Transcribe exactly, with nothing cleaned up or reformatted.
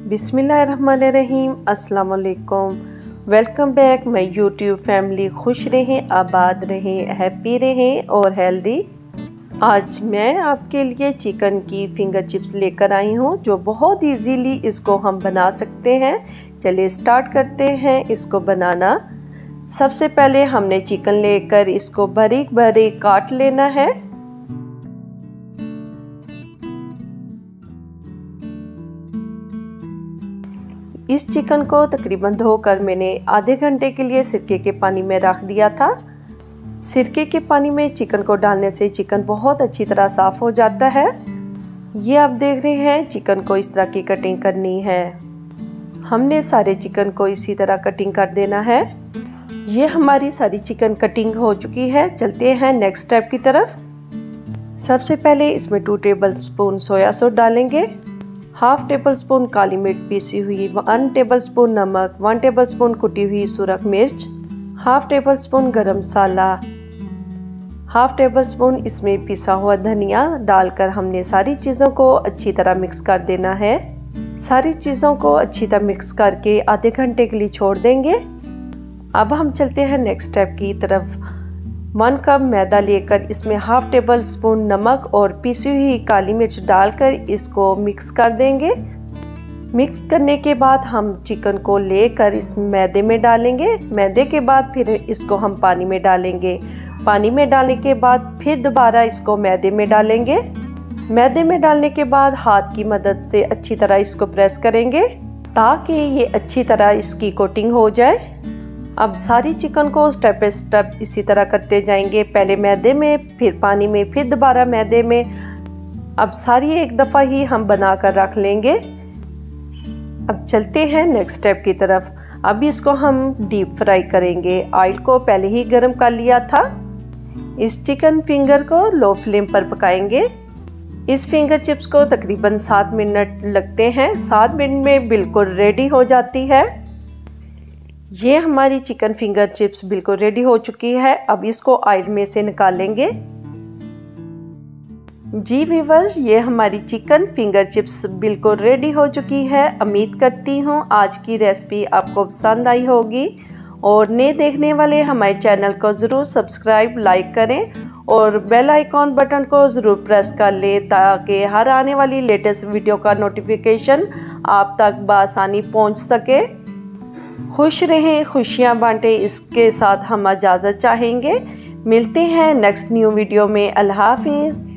बिस्मिल्लाहिर्रहमानिर्रहीम, अस्सलाम वालेकुम। Welcome back my YouTube family. खुश रहें, आबाद रहें, हैप्पी रहें और हेल्दी। आज मैं आपके लिए चिकन की फिंगर चिप्स लेकर आई हूँ, जो बहुत इजीली इसको हम बना सकते हैं। चलिए स्टार्ट करते हैं इसको बनाना। सबसे पहले हमने चिकन लेकर इसको बारीक बारीक काट लेना है। इस चिकन को तकरीबन धोकर मैंने आधे घंटे के लिए सिरके के पानी में रख दिया था। सिरके के पानी में चिकन को डालने से चिकन बहुत अच्छी तरह साफ़ हो जाता है। ये आप देख रहे हैं, चिकन को इस तरह की कटिंग करनी है। हमने सारे चिकन को इसी तरह कटिंग कर देना है। ये हमारी सारी चिकन कटिंग हो चुकी है। चलते हैं नेक्स्ट स्टेप की तरफ। सबसे पहले इसमें two tablespoon soya sauce डालेंगे, हाफ टेबल स्पून काली मिर्च पीसी हुई, वन टेबल स्पून नमक, वन टेबल स्पून कुटी हुई सुरख मिर्च, हाफ टेबल स्पून गरम मसाला, हाफ टेबल स्पून इसमें पिसा हुआ धनिया डालकर हमने सारी चीज़ों को अच्छी तरह मिक्स कर देना है। सारी चीज़ों को अच्छी तरह मिक्स करके आधे घंटे के लिए छोड़ देंगे। अब हम चलते हैं नेक्स्ट स्टेप की तरफ। वन कप मैदा लेकर इसमें हाफ टेबल स्पून नमक और पिसी हुई काली मिर्च डालकर इसको मिक्स कर देंगे। मिक्स करने के बाद हम चिकन को लेकर इस मैदे में डालेंगे। मैदे के बाद फिर इसको हम पानी में डालेंगे। पानी में डालने के बाद फिर दोबारा इसको मैदे में डालेंगे। मैदे में डालने के बाद हाथ की मदद से अच्छी तरह इसको प्रेस करेंगे ताकि ये अच्छी तरह इसकी कोटिंग हो जाए। अब सारी चिकन को स्टेप बाय स्टेप इसी तरह करते जाएंगे। पहले मैदे में, फिर पानी में, फिर दोबारा मैदे में। अब सारी एक दफ़ा ही हम बना कर रख लेंगे। अब चलते हैं नेक्स्ट स्टेप की तरफ। अब इसको हम डीप फ्राई करेंगे। ऑयल को पहले ही गर्म कर लिया था। इस चिकन फिंगर को लो फ्लेम पर पकाएंगे। इस फिंगर चिप्स को तकरीबन सात मिनट लगते हैं। सात मिनट में बिल्कुल रेडी हो जाती है। ये हमारी चिकन फिंगर चिप्स बिल्कुल रेडी हो चुकी है। अब इसको ऑयल में से निकालेंगे। जी व्यूअर्स, ये हमारी चिकन फिंगर चिप्स बिल्कुल रेडी हो चुकी है। उम्मीद करती हूँ आज की रेसिपी आपको पसंद आई होगी और नए देखने वाले हमारे चैनल को ज़रूर सब्सक्राइब, लाइक करें और बेल आइकॉन बटन को ज़रूर प्रेस कर लें ताकि हर आने वाली लेटेस्ट वीडियो का नोटिफिकेशन आप तक बआसानी पहुँच सके। खुश रहें, खुशियाँ बांटें, इसके साथ हम इजाज़त चाहेंगे। मिलते हैं नेक्स्ट न्यू वीडियो में। अल्लाह हाफिज़।